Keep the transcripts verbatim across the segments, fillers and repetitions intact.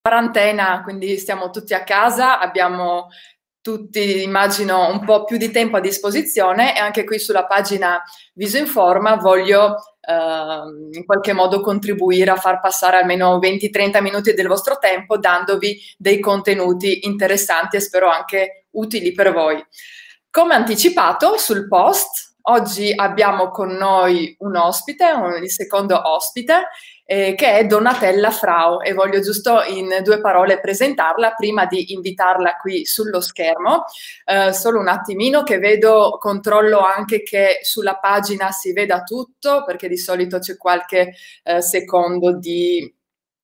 quarantena, quindi stiamo tutti a casa, abbiamo tutti, immagino, un po' più di tempo a disposizione e anche qui sulla pagina Viso in Forma voglio eh, in qualche modo contribuire a far passare almeno venti trenta minuti del vostro tempo dandovi dei contenuti interessanti e spero anche utili per voi. Come anticipato sul post, oggi abbiamo con noi un ospite, un, il secondo ospite, eh, che è Donatella Frau e voglio giusto in due parole presentarla prima di invitarla qui sullo schermo. Eh, solo un attimino che vedo, controllo anche che sulla pagina si veda tutto perché di solito c'è qualche eh, secondo di...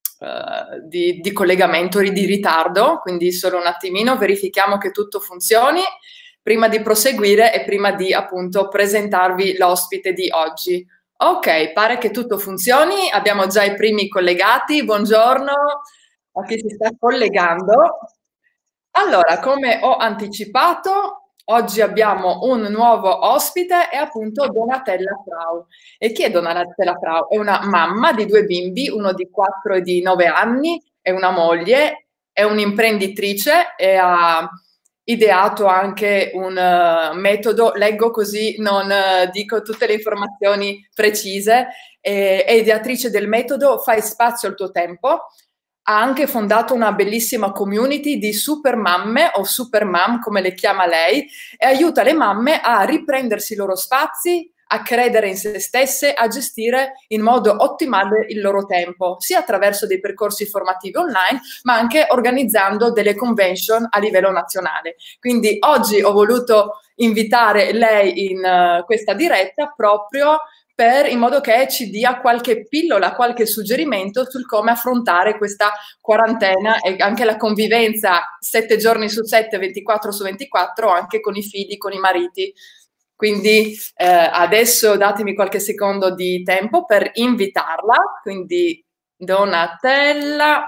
Uh, di, di collegamento, di ritardo, quindi solo un attimino verifichiamo che tutto funzioni prima di proseguire e prima di appunto presentarvi l'ospite di oggi. Ok, pare che tutto funzioni, abbiamo già i primi collegati, buongiorno a chi si sta collegando. Allora, come ho anticipato, oggi abbiamo un nuovo ospite e appunto Donatella Frau. E chi è Donatella Frau? È una mamma di due bimbi, uno di quattro e di nove anni, è una moglie, è un'imprenditrice e ha ideato anche un uh, metodo, leggo così non uh, dico tutte le informazioni precise, e, è ideatrice del metodo Fai spazio al tuo tempo. Ha anche fondato una bellissima community di super mamme o super mom, come le chiama lei, e aiuta le mamme a riprendersi i loro spazi, a credere in se stesse, a gestire in modo ottimale il loro tempo, sia attraverso dei percorsi formativi online, ma anche organizzando delle convention a livello nazionale. Quindi oggi ho voluto invitare lei in uh, questa diretta proprio per, in modo che ci dia qualche pillola, qualche suggerimento sul come affrontare questa quarantena e anche la convivenza sette giorni su sette, ventiquattro su ventiquattro, anche con i figli, con i mariti. Quindi eh, adesso datemi qualche secondo di tempo per invitarla. Quindi Donatella,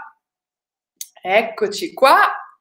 eccoci qua.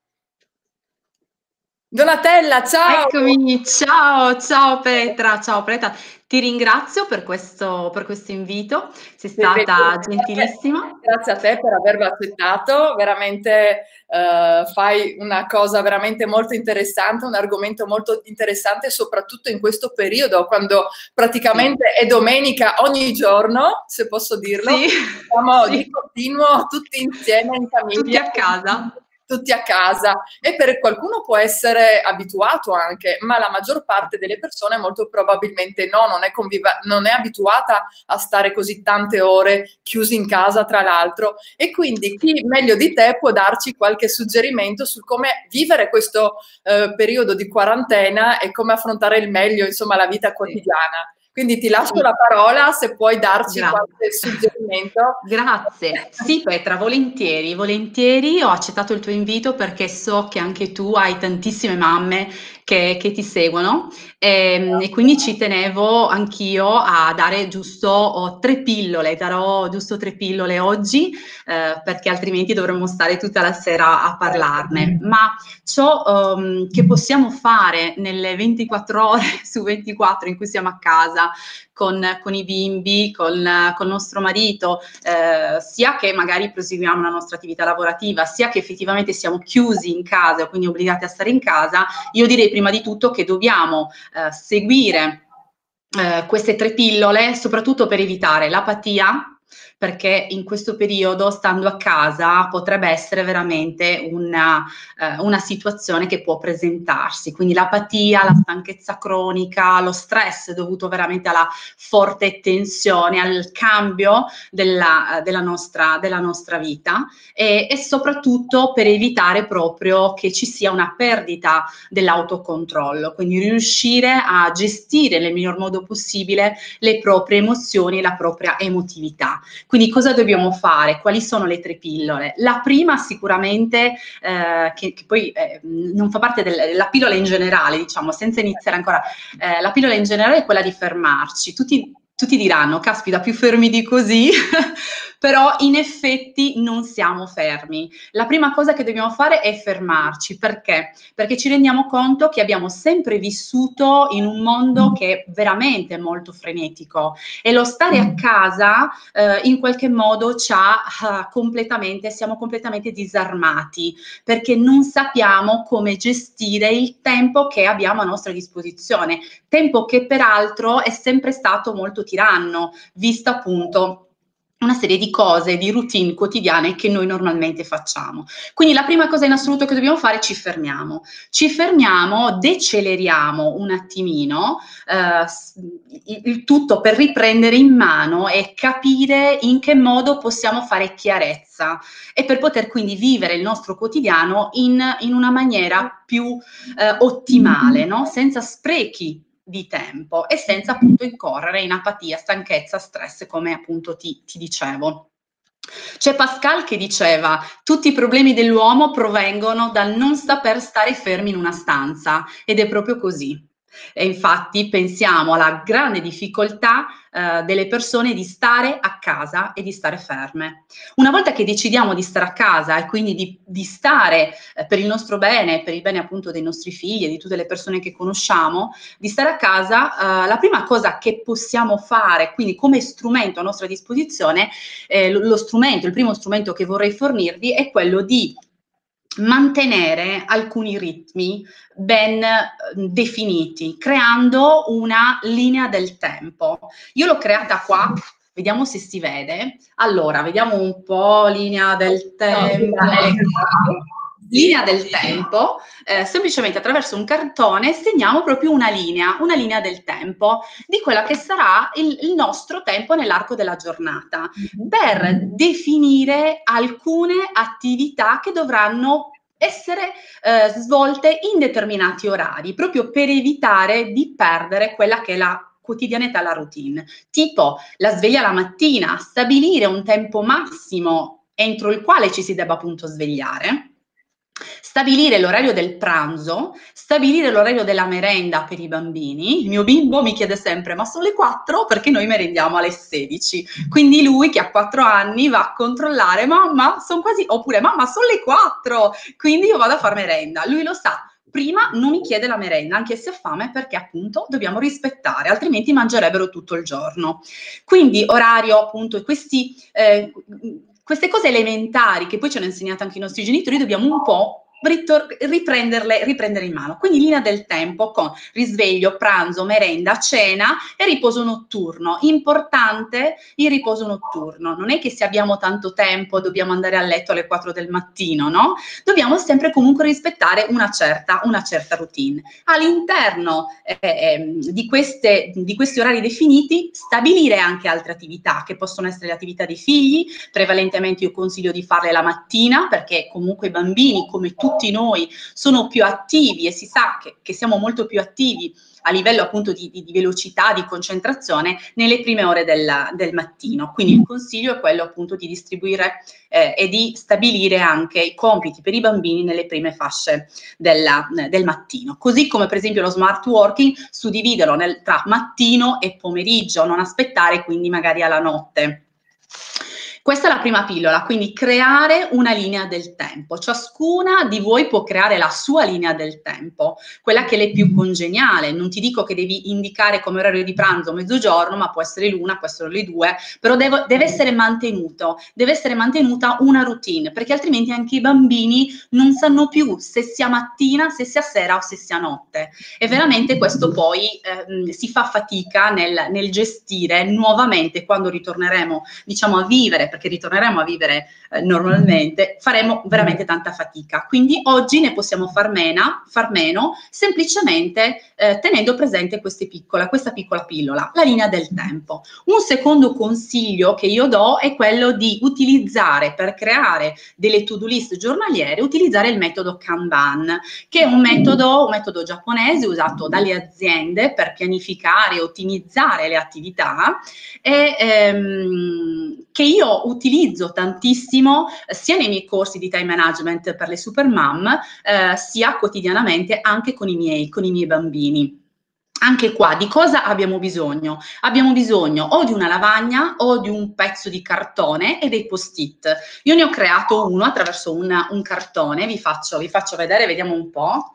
Donatella, ciao! Eccomi, ciao, ciao Petra, ciao Petra, ti ringrazio per questo, per questo invito, sei stata gentilissima. Grazie a te per averlo accettato, veramente eh, fai una cosa veramente molto interessante, un argomento molto interessante, soprattutto in questo periodo, quando praticamente Sì. è domenica ogni giorno, se posso dirlo, Sì, siamo sì. di continuo tutti insieme in Tutti famiglia. a casa. Tutti a casa e per qualcuno può essere abituato anche, ma la maggior parte delle persone molto probabilmente no, non è, conviva- non è abituata a stare così tante ore chiusi in casa tra l'altro e quindi chi meglio di te può darci qualche suggerimento su come vivere questo eh, periodo di quarantena e come affrontare il meglio insomma la vita quotidiana. Quindi ti lascio Sì. la parola se puoi darci Grazie. qualche suggerimento. Grazie. Sì, Petra, volentieri, volentieri. Ho accettato il tuo invito perché so che anche tu hai tantissime mamme che, che ti seguono e, e quindi ci tenevo anch'io a dare giusto oh, tre pillole, darò giusto tre pillole oggi eh, perché altrimenti dovremmo stare tutta la sera a parlarne. Ma ciò um, che possiamo fare nelle ventiquattro ore su ventiquattro in cui siamo a casa con, con i bimbi, con, con il nostro marito, eh, sia che magari proseguiamo la nostra attività lavorativa, sia che effettivamente siamo chiusi in casa, quindi obbligati a stare in casa, io direi prima di tutto che dobbiamo eh, seguire eh, queste tre pillole, soprattutto per evitare l'apatia, perché in questo periodo, stando a casa, potrebbe essere veramente una, eh, una situazione che può presentarsi. Quindi l'apatia, la stanchezza cronica, lo stress dovuto veramente alla forte tensione, al cambio della, della, nostra, della nostra vita e, e soprattutto per evitare proprio che ci sia una perdita dell'autocontrollo. Quindi riuscire a gestire nel miglior modo possibile le proprie emozioni e la propria emotività. Quindi cosa dobbiamo fare? Quali sono le tre pillole? La prima sicuramente, eh, che, che poi eh, non fa parte della pillola in generale, diciamo, senza iniziare ancora, eh, la pillola in generale è quella di fermarci. Tutti, tutti diranno, caspita, più fermi di così, però in effetti non siamo fermi. La prima cosa che dobbiamo fare è fermarci. Perché? Perché ci rendiamo conto che abbiamo sempre vissuto in un mondo che è veramente molto frenetico e lo stare a casa eh, in qualche modo ci ha uh, completamente, siamo completamente disarmati, perché non sappiamo come gestire il tempo che abbiamo a nostra disposizione, tempo che peraltro è sempre stato molto tiranno, vista appunto una serie di cose, di routine quotidiane che noi normalmente facciamo. Quindi la prima cosa in assoluto che dobbiamo fare è ci fermiamo. Ci fermiamo, deceleriamo un attimino eh, il tutto per riprendere in mano e capire in che modo possiamo fare chiarezza e per poter quindi vivere il nostro quotidiano in, in una maniera più eh, ottimale, no? Senza sprechi di tempo e senza appunto incorrere in apatia, stanchezza, stress, come appunto ti, ti dicevo. C'è Pascal che diceva: tutti i problemi dell'uomo provengono dal non saper stare fermi in una stanza, ed è proprio così. E infatti pensiamo alla grande difficoltà eh, delle persone di stare a casa e di stare ferme. Una volta che decidiamo di stare a casa e quindi di, di stare eh, per il nostro bene, per il bene appunto dei nostri figli e di tutte le persone che conosciamo, di stare a casa, eh, la prima cosa che possiamo fare, quindi come strumento a nostra disposizione, eh, lo, lo strumento, il primo strumento che vorrei fornirvi è quello di mantenere alcuni ritmi ben definiti, creando una linea del tempo. Io l'ho creata qua, vediamo se si vede. Allora, vediamo un po' linea del tempo. Linea del tempo, eh, semplicemente attraverso un cartone segniamo proprio una linea, una linea del tempo di quella che sarà il, il nostro tempo nell'arco della giornata, per definire alcune attività che dovranno essere eh, svolte in determinati orari, proprio per evitare di perdere quella che è la quotidianità, la routine. Tipo la sveglia la mattina, stabilire un tempo massimo entro il quale ci si debba appunto svegliare, stabilire l'orario del pranzo, stabilire l'orario della merenda per i bambini. Il mio bimbo mi chiede sempre: ma sono le quattro? Perché noi merendiamo alle sedici. Quindi lui, che ha quattro anni, va a controllare: mamma, sono quasi, oppure mamma, sono le quattro, quindi io vado a far merenda. Lui lo sa. Prima non mi chiede la merenda, anche se ha fame, perché appunto dobbiamo rispettare, altrimenti mangerebbero tutto il giorno. Quindi orario, appunto, questi, eh, queste cose elementari che poi ci hanno insegnato anche i nostri genitori, dobbiamo un po' riprenderle, riprendere in mano. Quindi linea del tempo con risveglio, pranzo, merenda, cena e riposo notturno. Importante il riposo notturno. Non è che se abbiamo tanto tempo dobbiamo andare a letto alle quattro del mattino, no? Dobbiamo sempre comunque rispettare una certa, una certa routine. All'interno eh, di, queste, di questi orari definiti, stabilire anche altre attività, che possono essere le attività dei figli. Prevalentemente io consiglio di farle la mattina, perché comunque i bambini, come tutti noi, sono più attivi e si sa che, che siamo molto più attivi a livello appunto di, di, di velocità, di concentrazione nelle prime ore del, del mattino. Quindi il consiglio è quello appunto di distribuire eh, e di stabilire anche i compiti per i bambini nelle prime fasce della, del mattino. Così come per esempio lo smart working, suddividerlo nel, tra mattino e pomeriggio, non aspettare quindi magari alla notte. Questa è la prima pillola, quindi creare una linea del tempo. Ciascuna di voi può creare la sua linea del tempo, quella che le è più congeniale. Non ti dico che devi indicare come orario di pranzo mezzogiorno, ma può essere l'una, può essere le due, però devo, deve essere mantenuto, deve essere mantenuta una routine, perché altrimenti anche i bambini non sanno più se sia mattina, se sia sera o se sia notte. E veramente questo poi eh, si fa fatica nel, nel gestire nuovamente quando ritorneremo, diciamo, a vivere, perché ritorneremo a vivere eh, normalmente, faremo veramente tanta fatica. Quindi oggi ne possiamo far, mena, far meno, semplicemente eh, tenendo presente queste piccole, questa piccola pillola, la linea del tempo. Un secondo consiglio che io do è quello di utilizzare, per creare delle to-do list giornaliere, utilizzare il metodo Kanban, che è un metodo, un metodo giapponese usato dalle aziende per pianificare e ottimizzare le attività, e ehm, che io utilizzo tantissimo sia nei miei corsi di time management per le super mom, eh, sia quotidianamente anche con i miei, con i miei bambini. Anche qua, di cosa abbiamo bisogno? Abbiamo bisogno o di una lavagna o di un pezzo di cartone e dei post-it. Io ne ho creato uno attraverso una, un cartone, vi faccio, vi faccio vedere, vediamo un po'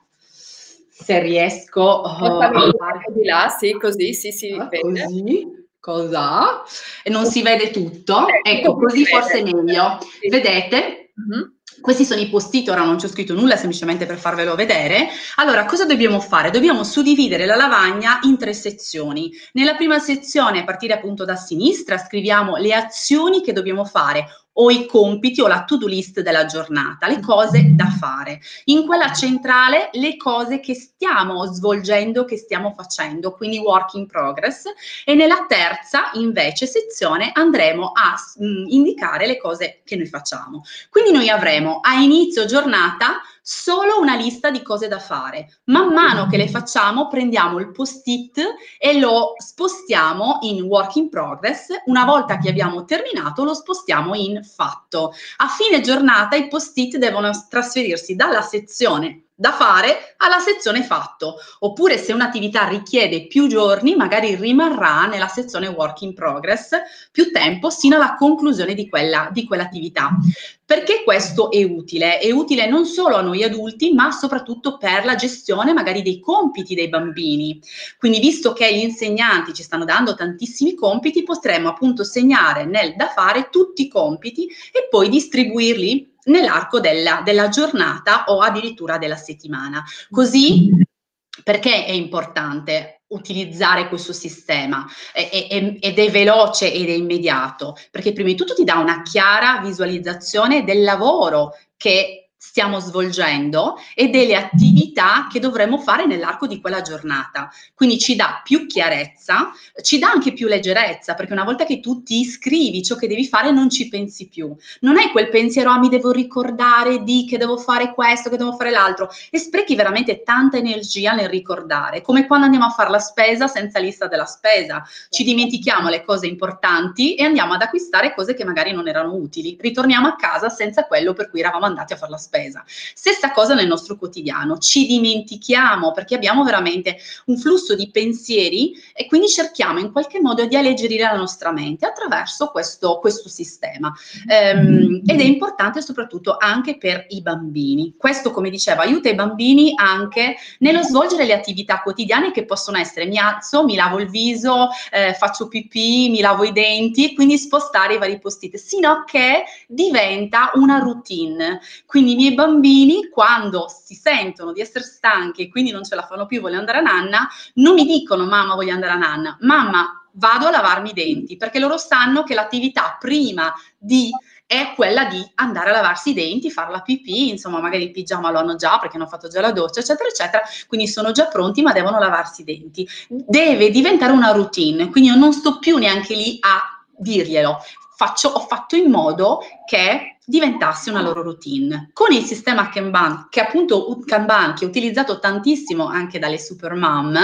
se riesco oh, a fare di là, sì, così, sì, si vede. Così, cosa? E non si vede tutto? Ecco, così forse è meglio. Vedete? Mm-hmm. Questi sono i post-it, ora non ci ho scritto nulla, semplicemente per farvelo vedere. Allora, cosa dobbiamo fare? Dobbiamo suddividere la lavagna in tre sezioni. Nella prima sezione, a partire appunto da sinistra, scriviamo le azioni che dobbiamo fare, o i compiti o la to-do list della giornata, le cose da fare. In quella centrale le cose che stiamo svolgendo, che stiamo facendo, quindi work in progress, e nella terza invece sezione andremo a mh, indicare le cose che noi facciamo. Quindi noi avremo a inizio giornata solo una lista di cose da fare. Man mano che le facciamo prendiamo il post-it e lo spostiamo in work in progress. Una volta che abbiamo terminato lo spostiamo in fatto. A fine giornata i post-it devono trasferirsi dalla sezione da fare alla sezione fatto, oppure se un'attività richiede più giorni magari rimarrà nella sezione work in progress più tempo sino alla conclusione di quella di quell'attività. Perché questo è utile? È utile non solo a noi adulti, ma soprattutto per la gestione magari dei compiti dei bambini. Quindi, visto che gli insegnanti ci stanno dando tantissimi compiti, potremmo appunto segnare nel da fare tutti i compiti e poi distribuirli nell'arco della, della giornata o addirittura della settimana. Così, perché è importante utilizzare questo sistema e, e, ed è veloce ed è immediato? Perché prima di tutto ti dà una chiara visualizzazione del lavoro che stiamo svolgendo e delle attività che dovremo fare nell'arco di quella giornata. Quindi ci dà più chiarezza, ci dà anche più leggerezza, perché una volta che tu ti iscrivi ciò che devi fare non ci pensi più. Non hai quel pensiero, ah, mi devo ricordare di che devo fare questo, che devo fare l'altro, e sprechi veramente tanta energia nel ricordare, come quando andiamo a fare la spesa senza lista della spesa. Ci dimentichiamo le cose importanti e andiamo ad acquistare cose che magari non erano utili. Ritorniamo a casa senza quello per cui eravamo andati a fare la spesa. Stessa cosa nel nostro quotidiano, ci dimentichiamo perché abbiamo veramente un flusso di pensieri e quindi cerchiamo in qualche modo di alleggerire la nostra mente attraverso questo, questo sistema. Ehm, ed è importante soprattutto anche per i bambini. Questo, come dicevo, aiuta i bambini anche nello svolgere le attività quotidiane che possono essere: mi alzo, mi lavo il viso, eh, faccio pipì, mi lavo i denti, quindi spostare i vari post-it, sino che diventa una routine. Quindi i miei bambini, quando si sentono di essere stanchi e quindi non ce la fanno più, vogliono andare a nanna, non mi dicono mamma voglio andare a nanna, mamma vado a lavarmi i denti, perché loro sanno che l'attività prima di è quella di andare a lavarsi i denti, fare la pipì, insomma magari il pigiama lo hanno già perché hanno fatto già la doccia, eccetera, eccetera, quindi sono già pronti ma devono lavarsi i denti. Deve diventare una routine, quindi io non sto più neanche lì a dirglielo. Faccio, ho fatto in modo che diventasse una loro routine. Con il sistema Kanban, che appunto Kanban, che è utilizzato tantissimo anche dalle super mom,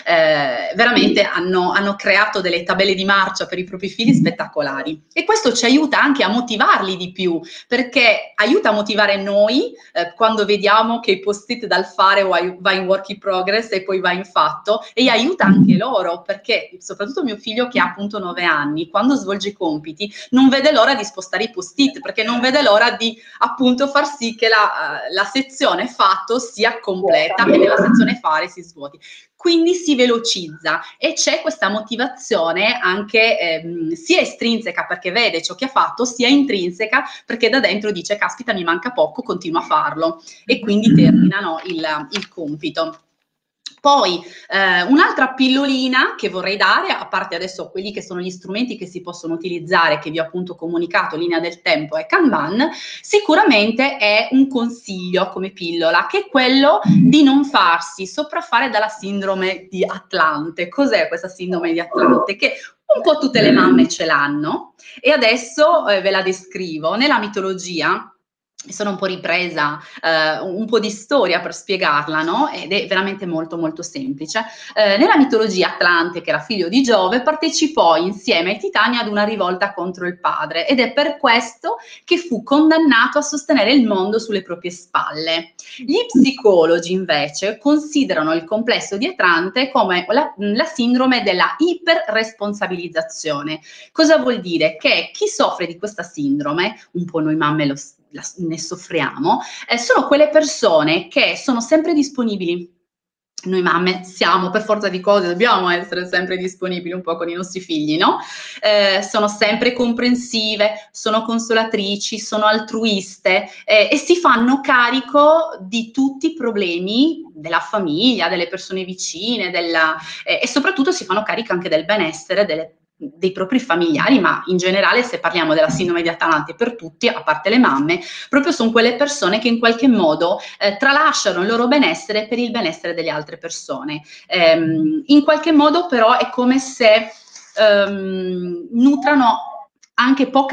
eh, veramente hanno, hanno creato delle tabelle di marcia per i propri figli spettacolari. E questo ci aiuta anche a motivarli di più, perché aiuta a motivare noi eh, quando vediamo che i post-it dal fare va in work in progress e poi va in fatto, e aiuta anche loro, perché soprattutto mio figlio che ha appunto nove anni, quando svolge i compiti, non vede l'ora di spostare i post-it, perché non vede l'ora di appunto far sì che la, la sezione fatto sia completa e nella sezione fare si svuoti. Quindi si velocizza e c'è questa motivazione anche ehm, sia estrinseca perché vede ciò che ha fatto, sia intrinseca perché da dentro dice caspita mi manca poco, continuo a farlo, e quindi terminano il, il compito. Poi eh, un'altra pillolina che vorrei dare, a parte adesso quelli che sono gli strumenti che si possono utilizzare, che vi ho appunto comunicato, linea del tempo e Kanban, sicuramente è un consiglio come pillola, che è quello di non farsi sopraffare dalla sindrome di Atlante. Cos'è questa sindrome di Atlante? Che un po' tutte le mamme ce l'hanno, e adesso eh, ve la descrivo. Nella mitologia mi sono un po' ripresa eh, un po' di storia per spiegarla, no? Ed è veramente molto molto semplice. Eh, nella mitologia Atlante, che era figlio di Giove, partecipò insieme ai Titani ad una rivolta contro il padre ed è per questo che fu condannato a sostenere il mondo sulle proprie spalle. Gli psicologi invece considerano il complesso di Atlante come la, la sindrome della iperresponsabilizzazione. Cosa vuol dire? Che chi soffre di questa sindrome, un po' noi mamme lo la, ne soffriamo, eh, sono quelle persone che sono sempre disponibili. Noi mamme siamo, per forza di cose, dobbiamo essere sempre disponibili un po' con i nostri figli, no? Eh, sono sempre comprensive, sono consolatrici, sono altruiste eh, e si fanno carico di tutti i problemi della famiglia, delle persone vicine, della, eh, e soprattutto si fanno carico anche del benessere delle dei propri familiari, ma in generale, se parliamo della sindrome di Atlante per tutti, a parte le mamme, proprio sono quelle persone che in qualche modo eh, tralasciano il loro benessere per il benessere delle altre persone. Ehm, in qualche modo però è come se ehm, nutrano anche poca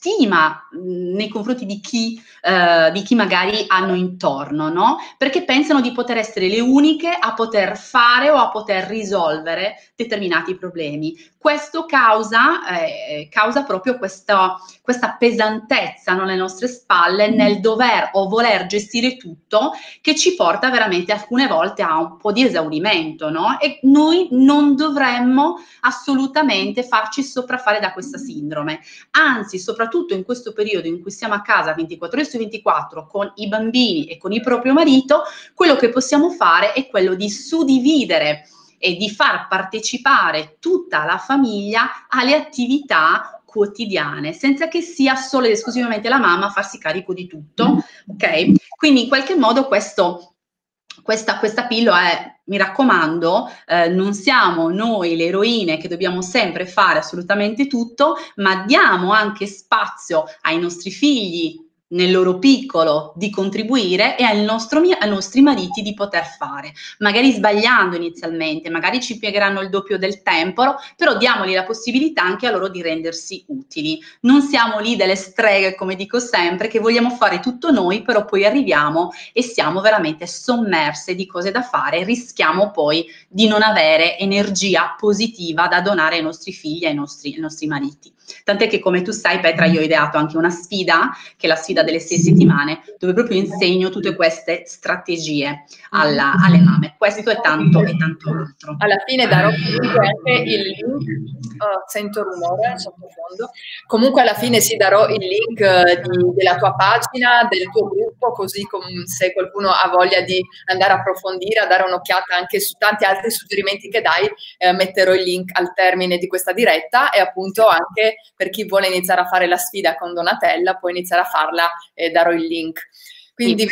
stima mh, nei confronti di chi, eh, di chi magari hanno intorno, no? Perché pensano di poter essere le uniche a poter fare o a poter risolvere determinati problemi. Questo causa, eh, causa proprio questa, questa pesantezza, no, nelle nostre spalle nel dover o voler gestire tutto, che ci porta veramente alcune volte a un po' di esaurimento, no? E noi non dovremmo assolutamente farci sopraffare da questa sindrome. Anzi, soprattutto in questo periodo in cui siamo a casa ventiquattro ore su ventiquattro con i bambini e con il proprio marito, quello che possiamo fare è quello di suddividere e di far partecipare tutta la famiglia alle attività quotidiane, senza che sia solo ed esclusivamente la mamma a farsi carico di tutto, ok? Quindi in qualche modo questo, questa, questa pillola è, mi raccomando, eh, non siamo noi le eroine che dobbiamo sempre fare assolutamente tutto, ma diamo anche spazio ai nostri figli, nel loro piccolo, di contribuire e al nostro, ai nostri mariti di poter fare, magari sbagliando inizialmente, magari ci piegheranno il doppio del tempo, però diamogli la possibilità anche a loro di rendersi utili. Non siamo lì delle streghe, come dico sempre, che vogliamo fare tutto noi, però poi arriviamo e siamo veramente sommerse di cose da fare, rischiamo poi di non avere energia positiva da donare ai nostri figli e ai nostri, ai nostri mariti. Tant'è che, come tu sai, Petra, io ho ideato anche una sfida, che è la sfida delle sei settimane, dove proprio insegno tutte queste strategie alla, alle mamme. Questo è tanto e tanto altro. Alla fine darò comunque anche il link, oh, sento rumore sottofondo, comunque alla fine sì darò il link eh, di, della tua pagina, del tuo gruppo, così com- se qualcuno ha voglia di andare a approfondire, a dare un'occhiata anche su tanti altri suggerimenti che dai, eh, metterò il link al termine di questa diretta e appunto anche per chi vuole iniziare a fare la sfida con Donatella può iniziare a farla e darò il link. Quindi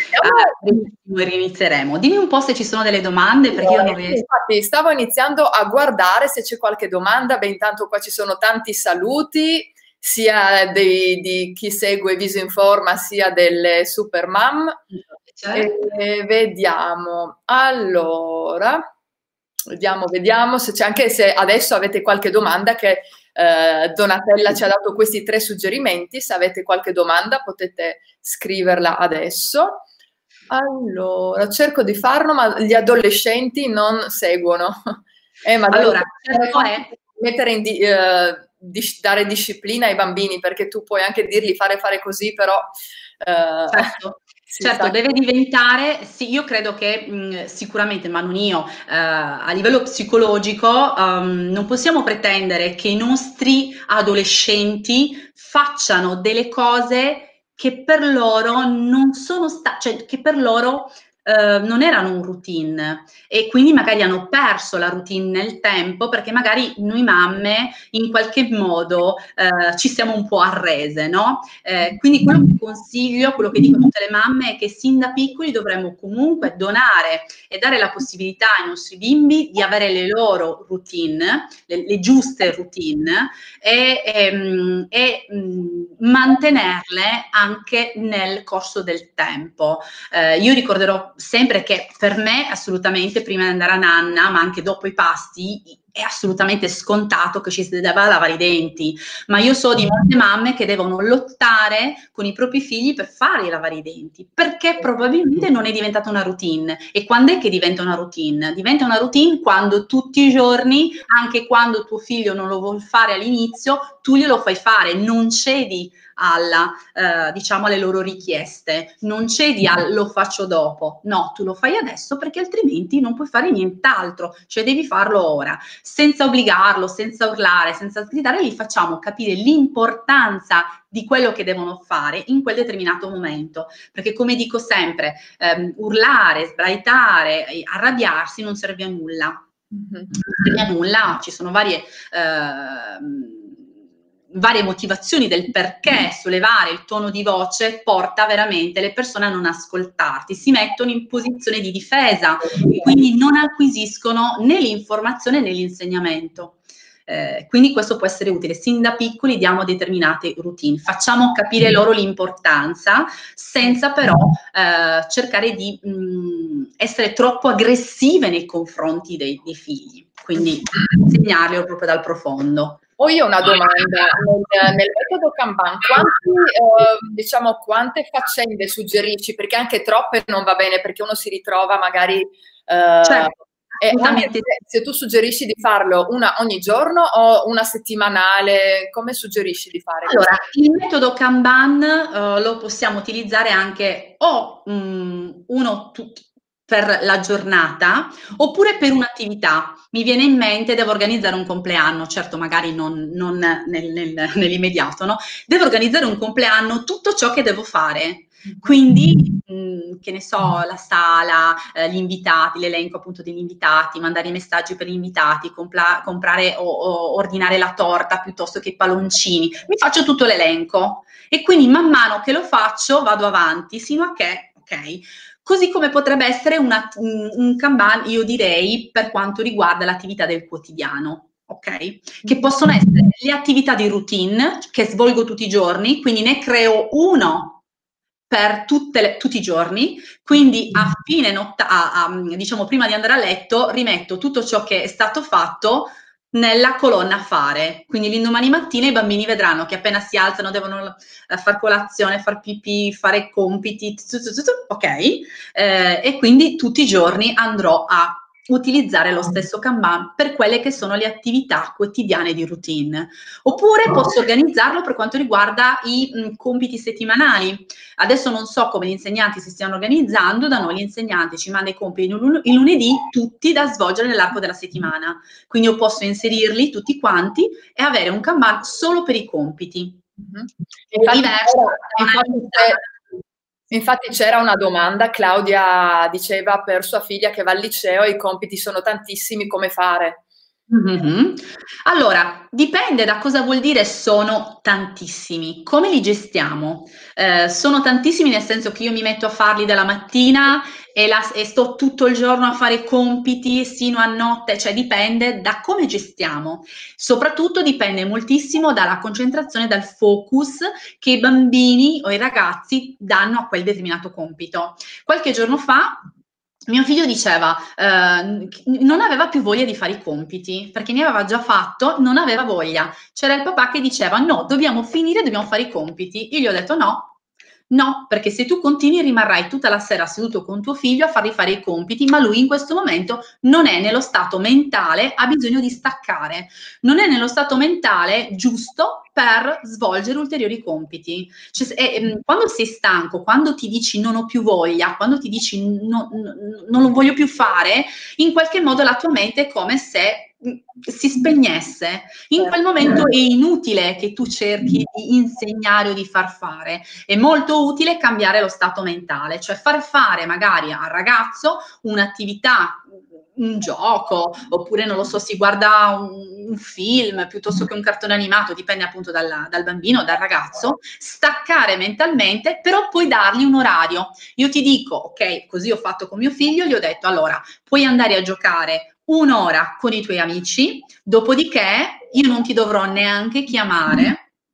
ah, rinizieremo. Dimmi un po' se ci sono delle domande, perché io non riesco. Infatti stavo iniziando a guardare se c'è qualche domanda. Beh, intanto qua ci sono tanti saluti, sia dei, di chi segue Viso Informa, sia delle super mom. Certo. E vediamo. Allora, vediamo, vediamo se c'è, anche se adesso avete qualche domanda che eh, Donatella ci ha dato questi tre suggerimenti. Se avete qualche domanda potete scriverla adesso. Allora, cerco di farlo, ma gli adolescenti non seguono. Eh, ma allora, certo è mettere in di, eh, dis- dare disciplina ai bambini, perché tu puoi anche dirgli fare fare così, però... Eh, certo. Certo, deve diventare, sì, io credo che mh, sicuramente, ma non io, eh, a livello psicologico um, non possiamo pretendere che i nostri adolescenti facciano delle cose che per loro non sono state, cioè che per loro eh, non erano un routine e quindi magari hanno perso la routine nel tempo perché magari noi mamme in qualche modo eh, ci siamo un po' arrese, no? Eh, quindi quello che consiglio, quello che dico a tutte le mamme è che sin da piccoli dovremmo comunque donare e dare la possibilità ai nostri bimbi di avere le loro routine, le, le giuste routine e, e, e mh, mantenerle anche nel corso del tempo. Eh, io ricorderò sempre che per me assolutamente prima di andare a nanna, ma anche dopo i pasti, è assolutamente scontato che ci si debba lavare i denti, ma io so di molte mamme che devono lottare con i propri figli per farli lavare i denti, perché probabilmente non è diventata una routine. E quando è che diventa una routine? Diventa una routine quando tutti i giorni, anche quando tuo figlio non lo vuol fare all'inizio, tu glielo fai fare, non cedi alla, eh, diciamo, alle loro richieste, non cedi al lo faccio dopo, no, tu lo fai adesso perché altrimenti non puoi fare nient'altro, cioè devi farlo ora, senza obbligarlo, senza urlare, senza gridare, gli facciamo capire l'importanza di quello che devono fare in quel determinato momento, perché come dico sempre, ehm, urlare, sbraitare, arrabbiarsi non serve a nulla. Non serve a nulla, ci sono varie eh, varie motivazioni del perché sollevare il tono di voce porta veramente le persone a non ascoltarti, si mettono in posizione di difesa e quindi non acquisiscono né l'informazione né l'insegnamento. Eh, quindi questo può essere utile. Sin da piccoli diamo determinate routine, facciamo capire loro l'importanza senza però eh, cercare di mh, essere troppo aggressive nei confronti dei, dei figli, quindi insegnarli proprio dal profondo. Ho io una domanda, nel, nel metodo Kanban, quanti, eh, diciamo, quante faccende suggerisci? Perché anche troppe non va bene, perché uno si ritrova magari... Eh, certo, e anche se, se tu suggerisci di farlo una ogni giorno o una settimanale, come suggerisci di fare? Allora, il metodo Kanban uh, lo possiamo utilizzare anche o um, uno per la giornata oppure per un'attività. Mi viene in mente, devo organizzare un compleanno, certo magari non, non nel, nel, nell'immediato, no? Devo organizzare un compleanno, tutto ciò che devo fare. Quindi, mh, che ne so, la sala, eh, gli invitati, l'elenco appunto degli invitati, mandare i messaggi per gli invitati, compla- comprare o, o ordinare la torta piuttosto che i palloncini. Mi faccio tutto l'elenco e quindi man mano che lo faccio vado avanti sino a che, ok, così come potrebbe essere una, un, un Kanban, io direi, per quanto riguarda l'attività del quotidiano. Ok? Che possono essere le attività di routine che svolgo tutti i giorni, quindi ne creo uno per tutte le, tutti i giorni, quindi a fine notte, a, a, diciamo prima di andare a letto, rimetto tutto ciò che è stato fatto nella colonna fare, quindi l'indomani mattina i bambini vedranno che appena si alzano devono eh, far colazione, far pipì, fare compiti, ok? Eh, e quindi tutti i giorni andrò a utilizzare lo stesso Kanban per quelle che sono le attività quotidiane di routine. Oppure posso organizzarlo per quanto riguarda i mh, compiti settimanali. Adesso non so come gli insegnanti si stiano organizzando, da noi gli insegnanti ci mandano i compiti il, il lunedì, tutti da svolgere nell'arco della settimana. Quindi io posso inserirli tutti quanti e avere un Kanban solo per i compiti. Mm-hmm. Infatti, diverso, infatti c'era una domanda, Claudia diceva per sua figlia che va al liceo e i compiti sono tantissimi, come fare? Mm-hmm. Allora, dipende da cosa vuol dire sono tantissimi, come li gestiamo? Eh, sono tantissimi nel senso che io mi metto a farli dalla mattina e, la, e sto tutto il giorno a fare compiti sino a notte, cioè dipende da come gestiamo. Soprattutto dipende moltissimo dalla concentrazione, dal focus che i bambini o i ragazzi danno a quel determinato compito. Qualche giorno fa mio figlio diceva, eh, non aveva più voglia di fare i compiti, perché ne aveva già fatto, non aveva voglia. C'era il papà che diceva, no, dobbiamo finire, dobbiamo fare i compiti. Io gli ho detto no, no, perché se tu continui rimarrai tutta la sera seduto con tuo figlio a fargli fare i compiti, ma lui in questo momento non è nello stato mentale, ha bisogno di staccare, non è nello stato mentale giusto per svolgere ulteriori compiti. Cioè, è, quando sei stanco, quando ti dici non ho più voglia, quando ti dici no, no, non lo voglio più fare, in qualche modo la tua mente è come se si spegnesse. In quel momento è inutile che tu cerchi di insegnare o di far fare, è molto utile cambiare lo stato mentale, cioè far fare magari al ragazzo un'attività, un gioco, oppure non lo so, si guarda un, un film piuttosto che un cartone animato, dipende appunto dal, dal bambino, dal ragazzo, staccare mentalmente, però poi dargli un orario. Io ti dico, ok, così ho fatto con mio figlio, gli ho detto, allora, puoi andare a giocare un'ora con i tuoi amici, dopodiché io non ti dovrò neanche chiamare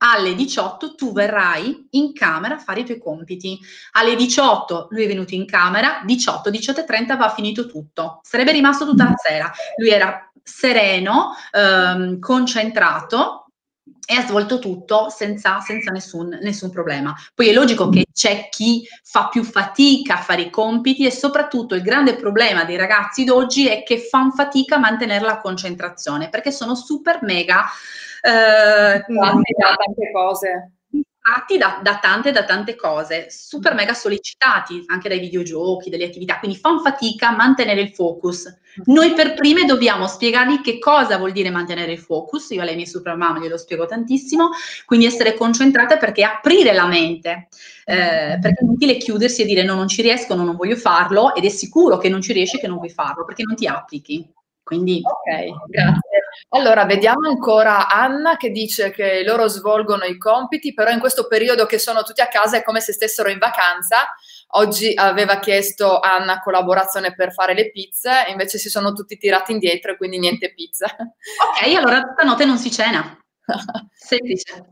alle diciotto tu verrai in camera a fare i tuoi compiti. Alle diciotto lui è venuto in camera, diciotto, diciotto e trenta va finito tutto. Sarebbe rimasto tutta la sera. Lui era sereno, ehm, concentrato e ha svolto tutto senza, senza nessun, nessun problema. Poi è logico che c'è chi fa più fatica a fare i compiti e soprattutto il grande problema dei ragazzi d'oggi è che fanno fatica a mantenere la concentrazione perché sono super mega eh, da tante cose. Distratti da, da tante da tante cose, super mega sollecitati anche dai videogiochi, dalle attività, quindi fanno fatica a mantenere il focus. Noi per prime dobbiamo spiegargli che cosa vuol dire mantenere il focus, io alle mie super mamme glielo spiego tantissimo, quindi essere concentrate perché aprire la mente, eh, perché è inutile chiudersi e dire no, non ci riesco, no, non voglio farlo, ed è sicuro che non ci riesci che non vuoi farlo, perché non ti applichi. Quindi, ok, grazie. Allora, vediamo ancora Anna che dice che loro svolgono i compiti, però in questo periodo che sono tutti a casa è come se stessero in vacanza. Oggi aveva chiesto Anna collaborazione per fare le pizze, invece si sono tutti tirati indietro e quindi niente pizza. Ok, allora stanotte non si cena. Semplice.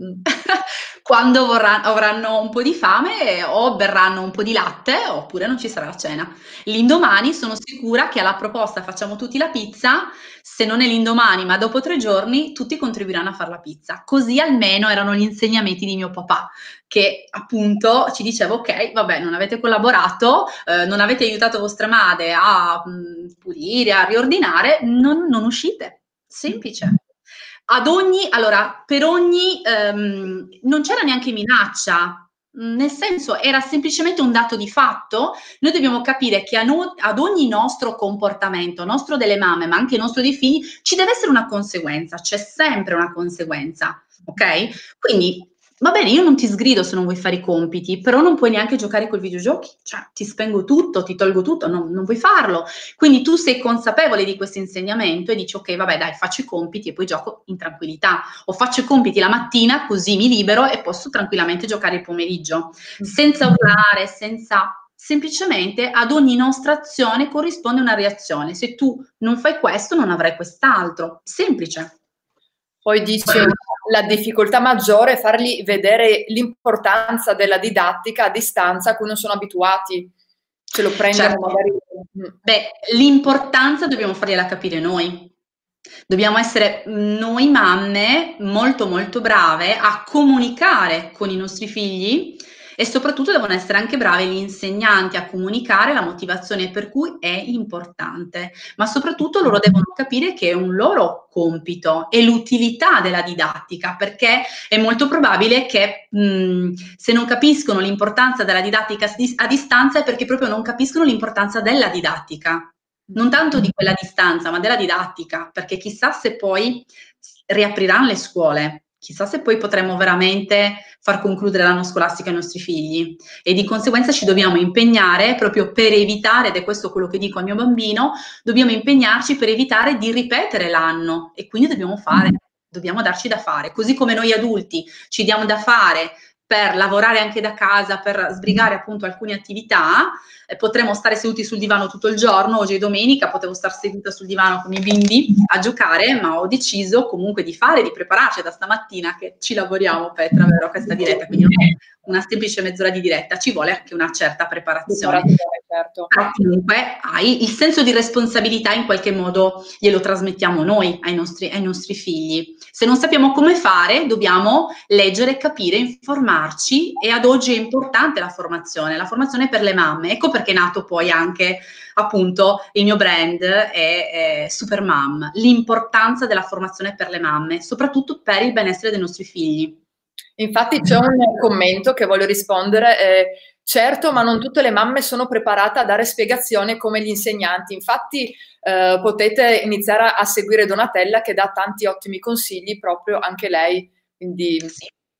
Quando vorrà, avranno un po' di fame o berranno un po' di latte oppure non ci sarà la cena. L'indomani sono sicura che alla proposta facciamo tutti la pizza, se non è l'indomani ma dopo tre giorni tutti contribuiranno a fare la pizza. Così almeno erano gli insegnamenti di mio papà che appunto ci diceva ok, vabbè, non avete collaborato, eh, non avete aiutato vostra madre a mh, pulire, a riordinare, non, non uscite. Semplice. Ad ogni, allora, per ogni, ehm, non c'era neanche minaccia, nel senso era semplicemente un dato di fatto. Noi dobbiamo capire che a no, ad ogni nostro comportamento, nostro delle mamme, ma anche nostro dei figli, ci deve essere una conseguenza, c'è sempre una conseguenza, ok? Quindi va bene, io non ti sgrido se non vuoi fare i compiti, però non puoi neanche giocare con i videogiochi, cioè ti spengo tutto, ti tolgo tutto, non, non vuoi farlo. Quindi tu sei consapevole di questo insegnamento e dici ok, vabbè dai, faccio i compiti e poi gioco in tranquillità, o faccio i compiti la mattina così mi libero e posso tranquillamente giocare il pomeriggio, senza urlare, senza... Semplicemente ad ogni nostra azione corrisponde una reazione. Se tu non fai questo, non avrai quest'altro. Semplice. Poi dice la difficoltà maggiore è fargli vedere l'importanza della didattica a distanza a cui non sono abituati. Ce lo prendono certo. magari. Beh, l'importanza dobbiamo fargliela capire noi. Dobbiamo essere noi mamme molto molto brave a comunicare con i nostri figli e soprattutto devono essere anche bravi gli insegnanti a comunicare la motivazione per cui è importante, ma soprattutto loro devono capire che è un loro compito e l'utilità della didattica, perché è molto probabile che mh, se non capiscono l'importanza della didattica a distanza è perché proprio non capiscono l'importanza della didattica. Non tanto di quella distanza, ma della didattica, perché chissà se poi riapriranno le scuole, chissà se poi potremo veramente far concludere l'anno scolastico ai nostri figli e di conseguenza ci dobbiamo impegnare proprio per evitare, ed è questo quello che dico al mio bambino, dobbiamo impegnarci per evitare di ripetere l'anno e quindi dobbiamo fare, dobbiamo darci da fare, così come noi adulti ci diamo da fare per lavorare anche da casa, per sbrigare appunto alcune attività, eh, potremmo stare seduti sul divano tutto il giorno, oggi è domenica, potevo stare seduta sul divano con i bimbi a giocare, ma ho deciso comunque di fare, di prepararci da stamattina che ci lavoriamo Petra, vero, questa diretta, quindi non è una semplice mezz'ora di diretta, ci vuole anche una certa preparazione. Preparazione, certo. Però comunque hai il senso di responsabilità, in qualche modo glielo trasmettiamo noi ai nostri, ai nostri figli. Se non sappiamo come fare, dobbiamo leggere, capire, informarci e ad oggi è importante la formazione, la formazione per le mamme. Ecco perché è nato poi anche appunto il mio brand è, è Super Mom, l'importanza della formazione per le mamme, soprattutto per il benessere dei nostri figli. Infatti c'è un commento che voglio rispondere, eh, certo, ma non tutte le mamme sono preparate a dare spiegazioni come gli insegnanti, infatti eh, potete iniziare a, a seguire Donatella che dà tanti ottimi consigli, proprio anche lei. Quindi... Sì.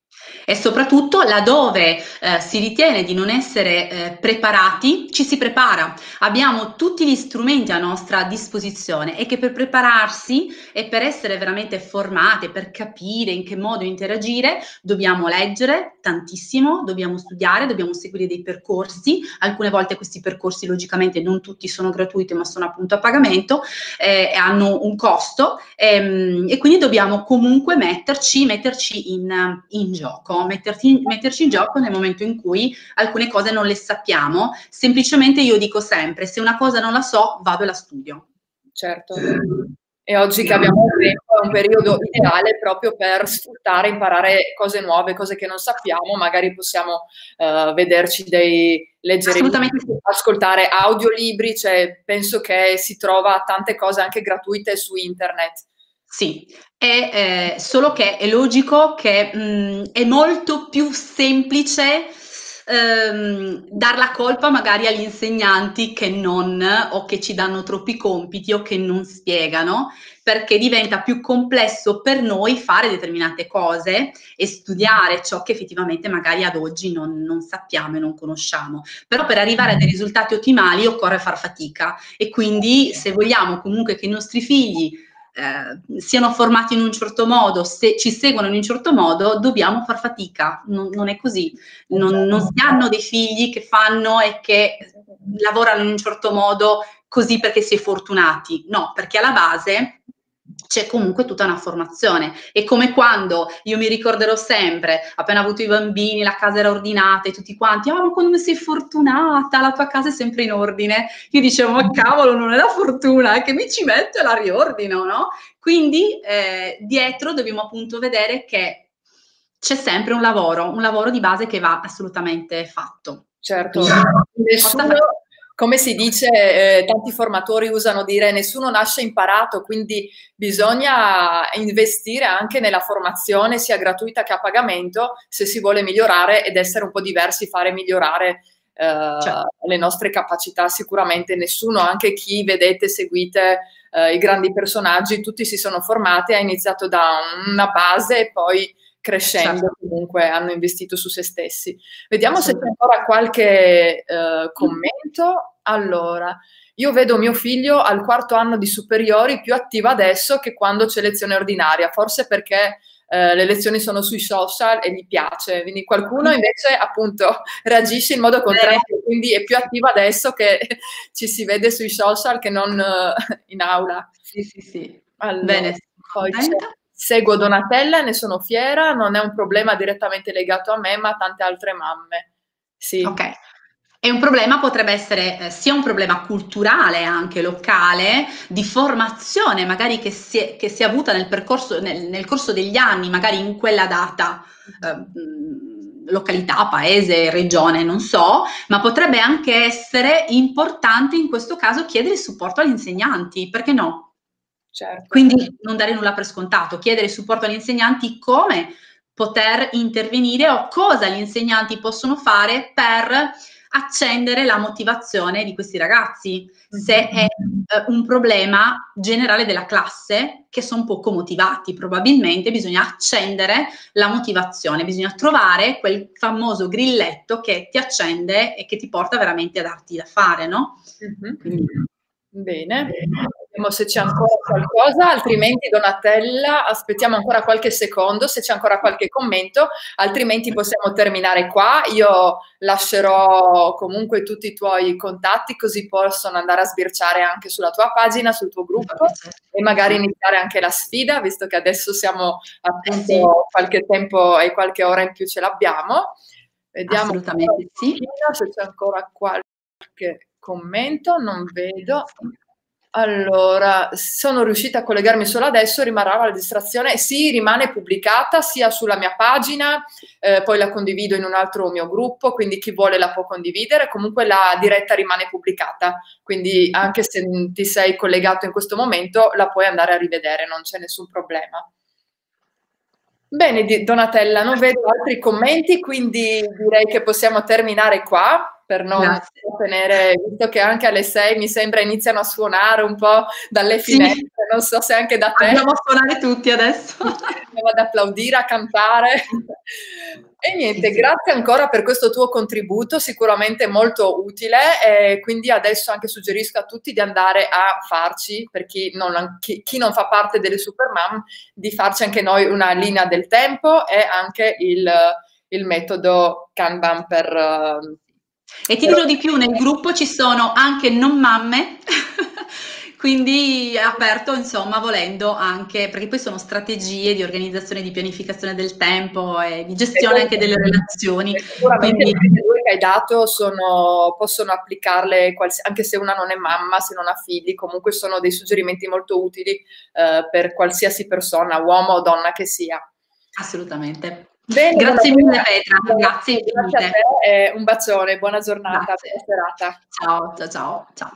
E soprattutto laddove eh, si ritiene di non essere eh, preparati, ci si prepara. Abbiamo tutti gli strumenti a nostra disposizione e che per prepararsi e per essere veramente formate, per capire in che modo interagire, dobbiamo leggere tantissimo, dobbiamo studiare, dobbiamo seguire dei percorsi. Alcune volte questi percorsi logicamente non tutti sono gratuiti, ma sono appunto a pagamento eh, e hanno un costo ehm, e quindi dobbiamo comunque metterci, metterci in, in gioco, metterti, metterci in gioco nel momento in cui alcune cose non le sappiamo. Semplicemente io dico sempre, se una cosa non la so, vado e la studio. Certo. E oggi che abbiamo il tempo è un periodo ideale proprio per sfruttare, imparare cose nuove, cose che non sappiamo, magari possiamo uh, vederci dei, leggere libri, ascoltare audiolibri, cioè penso che si trova tante cose anche gratuite su internet. Sì, è eh, solo che è logico che mh, è molto più semplice ehm, dar la colpa magari agli insegnanti che non, o che ci danno troppi compiti o che non spiegano, perché diventa più complesso per noi fare determinate cose e studiare ciò che effettivamente magari ad oggi non, non sappiamo e non conosciamo. Però per arrivare a dei risultati ottimali occorre far fatica e quindi se vogliamo comunque che i nostri figli Eh, siano formati in un certo modo, se ci seguono in un certo modo, dobbiamo far fatica, non, non è così, non, non si hanno dei figli che fanno e che lavorano in un certo modo così perché si è fortunati, no, perché alla base c'è comunque tutta una formazione. È come quando io mi ricorderò sempre, appena avuto i bambini, la casa era ordinata e tutti quanti, ah, ma quando sei fortunata, la tua casa è sempre in ordine. Io dicevo, ma cavolo, non è la fortuna, è che mi ci metto e la riordino, no? Quindi eh, dietro dobbiamo appunto vedere che c'è sempre un lavoro, un lavoro di base che va assolutamente fatto. Certo, nessuno, come si dice, eh, tanti formatori usano dire nessuno nasce imparato, quindi bisogna investire anche nella formazione, sia gratuita che a pagamento, se si vuole migliorare ed essere un po' diversi, fare migliorare eh, certo. le nostre capacità. Sicuramente nessuno, anche chi vedete, seguite eh, i grandi personaggi, tutti si sono formati, ha iniziato da una base e poi crescendo, certo. Comunque hanno investito su se stessi. Vediamo se c'è ancora qualche eh, commento. Allora, io vedo mio figlio al quarto anno di superiori più attiva adesso che quando c'è lezione ordinaria, forse perché eh, le lezioni sono sui social e gli piace, quindi qualcuno invece appunto reagisce in modo contrario, quindi è più attiva adesso che ci si vede sui social che non uh, in aula. Sì, sì, sì. Allora, bene, poi c'è seguo Donatella, ne sono fiera, non è un problema direttamente legato a me, ma a tante altre mamme. Sì. Ok. E un problema potrebbe essere eh, sia un problema culturale, anche locale, di formazione, magari che si è, che si è avuta nel percorso, nel, nel corso degli anni, magari in quella data, eh, località, paese, regione, non so, ma potrebbe anche essere importante in questo caso chiedere supporto agli insegnanti, perché no? Certo. Quindi non dare nulla per scontato, chiedere supporto agli insegnanti come poter intervenire o cosa gli insegnanti possono fare per accendere la motivazione di questi ragazzi, se è eh, un problema generale della classe che sono poco motivati, probabilmente bisogna accendere la motivazione, bisogna trovare quel famoso grilletto che ti accende e che ti porta veramente a darti da fare, no? Mm-hmm. Quindi, bene, vediamo se c'è ancora qualcosa, altrimenti Donatella, aspettiamo ancora qualche secondo, se c'è ancora qualche commento, altrimenti possiamo terminare qua. Io lascerò comunque tutti i tuoi contatti, così possono andare a sbirciare anche sulla tua pagina, sul tuo gruppo e magari iniziare anche la sfida, visto che adesso siamo appunto sì. qualche tempo e qualche ora in più ce l'abbiamo. Vediamo assolutamente sì. Se c'è ancora qualche commento, non vedo. Allora, sono riuscita a collegarmi solo adesso, rimarrà la distrazione? Sì, rimane pubblicata sia sulla mia pagina, eh, poi la condivido in un altro mio gruppo, quindi chi vuole la può condividere, comunque la diretta rimane pubblicata, quindi anche se ti sei collegato in questo momento la puoi andare a rivedere, non c'è nessun problema. Bene, Donatella, non vedo altri commenti, quindi direi che possiamo terminare qua per non tenere, visto che anche alle sei mi sembra iniziano a suonare un po' dalle finestre, sì. non so se anche da te. Andiamo a suonare tutti adesso. Andiamo ad applaudire, a cantare. E niente, Sì, sì. grazie ancora per questo tuo contributo, sicuramente molto utile, e quindi adesso anche suggerisco a tutti di andare a farci, per chi non, chi, chi non fa parte delle Supermom, di farci anche noi una linea del tempo e anche il, il metodo Kanban per... E ti dirò di più, nel gruppo ci sono anche non mamme, quindi è aperto, insomma, volendo anche, perché poi sono strategie di organizzazione, di pianificazione del tempo e di gestione anche delle relazioni. Sicuramente Quindi, le due che hai dato sono, possono applicarle, anche se una non è mamma, se non ha figli, comunque sono dei suggerimenti molto utili eh, per qualsiasi persona, uomo o donna che sia. Assolutamente. Bene, Grazie buona, mille Petra, grazie grazie, grazie a te e un bacione, buona giornata, Grazie. buona serata. Ciao, ciao, ciao, ciao.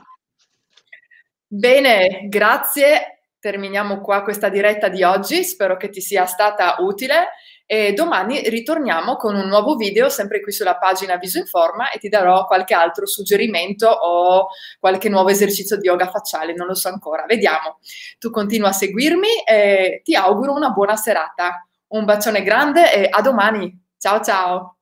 Bene, grazie. Terminiamo qua questa diretta di oggi, spero che ti sia stata utile e domani ritorniamo con un nuovo video sempre qui sulla pagina Viso in Forma e ti darò qualche altro suggerimento o qualche nuovo esercizio di yoga facciale, non lo so ancora, vediamo. Tu continua a seguirmi e ti auguro una buona serata. Un bacione grande e a domani. Ciao ciao!